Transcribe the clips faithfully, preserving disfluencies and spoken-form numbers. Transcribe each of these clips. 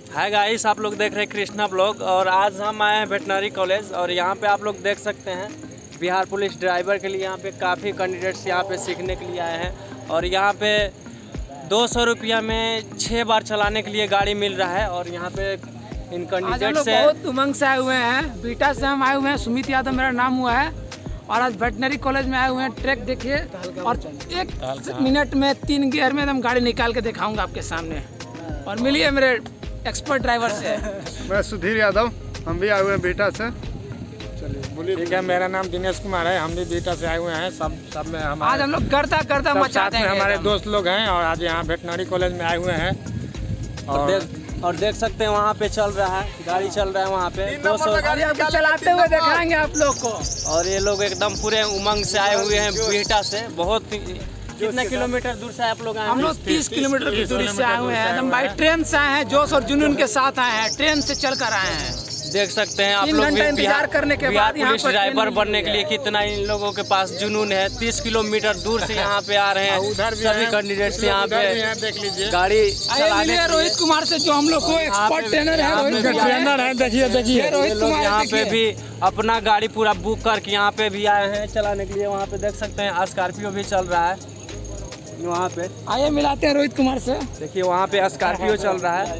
Hi guys, आप लोग देख रहे हैं कृष्णा ब्लॉग। और आज हम आए हैं वेटनरी कॉलेज और यहाँ पे आप लोग देख सकते हैं बिहार पुलिस ड्राइवर के लिए यहाँ पे काफ़ी कैंडिडेट्स यहाँ पे सीखने के लिए आए हैं। और यहाँ पे दो सौ रुपया में छः बार चलाने के लिए गाड़ी मिल रहा है। और यहाँ पे इन कैंडिडेट से बहुत उमंग से आए हुए हैं। बीटा से हम आए हुए हैं। सुमित यादव मेरा नाम हुआ है और आज वेटनरी कॉलेज में आए हुए हैं। ट्रैक देखिए और एक मिनट में तीन गियर में एकदम गाड़ी निकाल के दिखाऊंगा आपके सामने। और मिलिए मेरे एक्सपर्ट ड्राइवर से। मैं सुधीर यादव, हम भी आए हुए हैं बीटा से। चलिए बोलिए। ठीक है, मेरा नाम दिनेश कुमार है, हम भी बीटा से आए हुए हैं। सब सब में हम आज हम लोग करता करता मचा देंगे। हमारे दोस्त लोग हैं और आज यहाँ वेटनरी कॉलेज में आए हुए हैं। और देख और देख सकते हैं वहाँ पे चल रहा है, गाड़ी चल रहा है वहाँ पे दो सौ गाड़ी आपको चलाते हुए दिखाएंगे आप लोग को। और ये लोग एकदम पूरे उमंग से आए हुए हैं बीटा से। बहुत कितने किलोमीटर दूर से आप लोग आए हैं? हम लोग तीस किलोमीटर की दूरी से आए हुए हैं। एकदम भाई ट्रेन से आए हैं, जोश और जुनून के साथ आए हैं। ट्रेन से चल कर आए हैं। देख सकते हैं आप तीन लोग घंटा भी इंतजार करने के बिहार बाद यहाँ पुलिस पर ड्राइवर ट्रेन बनने के लिए कितना इन लोगों के पास जुनून है। तीस किलोमीटर दूर से यहाँ पे आ रहे हैं। उधर भी सभी हैं, कैंडिडेट्स यहाँ पे देख लीजिए गाड़ी आइए चलाने मिलिए के रोहित लिए। कुमार से, जो हम लोग को एक्सपर्ट ट्रेनर है। रोहित कुमार ट्रेनर है, देखिए देखिए ये रोहित ये लोग कुमार यहाँ पे देखिए। भी अपना गाड़ी पूरा बुक करके यहाँ पे भी आए हैं चलाने के लिए। वहाँ पे देख सकते हैं स्कॉर्पियो भी चल रहा है वहाँ पे। आइए मिलाते हैं रोहित कुमार से। देखिए वहाँ पे स्कॉर्पियो चल रहा है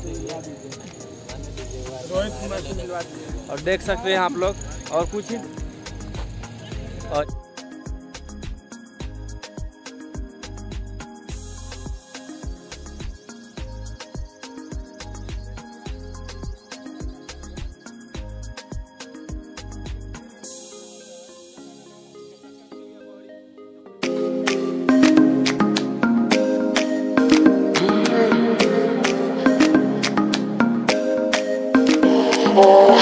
रोहित कुमार से मिलवा दीजिए। और देख सकते हैं आप लोग। और कुछ और Oh